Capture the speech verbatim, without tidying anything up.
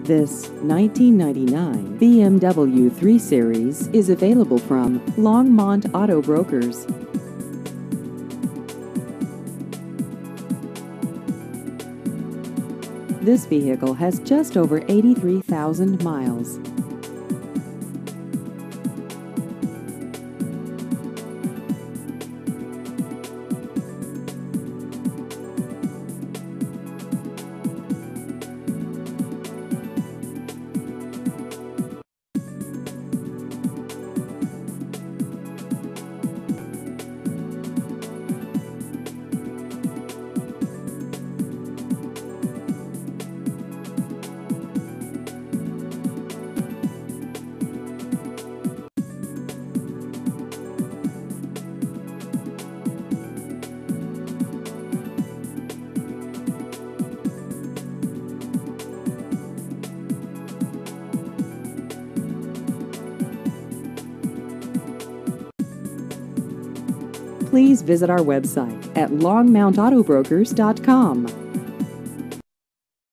This nineteen ninety-nine B M W three series is available from Longmont Auto Brokers. This vehicle has just over eighty-three thousand miles. Please visit our website at longmont auto brokers dot com.